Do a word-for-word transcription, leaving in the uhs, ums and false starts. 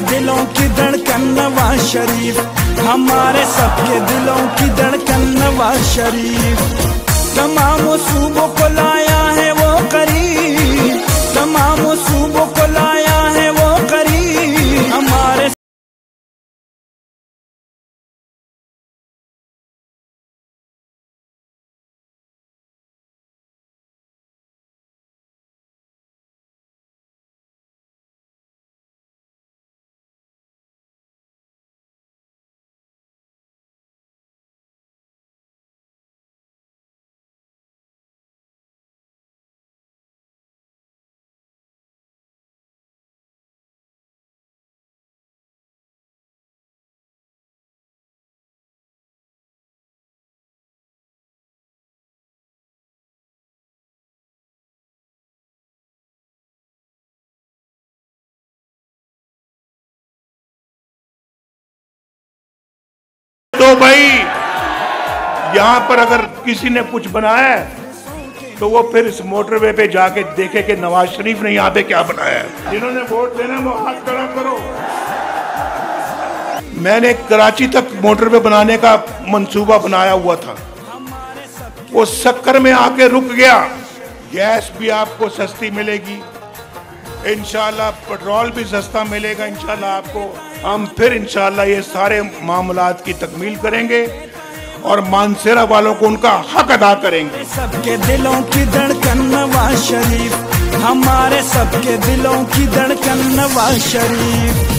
दिलों की धड़कन नवाज शरीफ, हमारे सबके दिलों की धड़कन नवाज शरीफ। तमाम सूबों को लाया है वो करीब, तमाम सूबों को लाया है वो करीब, हमारे तो भाई यहाँ पर अगर किसी ने कुछ बनाया है तो वो फिर इस मोटरवे पे जाके देखे कि नवाज शरीफ ने यहाँ पे क्या बनाया है। जिन्होंने वोट देना वो हाथ खड़ा करो। मैंने कराची तक मोटरवे बनाने का मंसूबा बनाया हुआ था, वो शक्कर में आके रुक गया। गैस भी आपको सस्ती मिलेगी, इंशाल्लाह पेट्रोल भी सस्ता मिलेगा इंशाल्लाह आपको। हम फिर इंशाल्लाह ये सारे मामलात की तकमील करेंगे और मानसेरा वालों को उनका हक अदा करेंगे। सबके दिलों की धड़कन नवाज शरीफ, हमारे सबके दिलों की धड़कन नवाज शरीफ।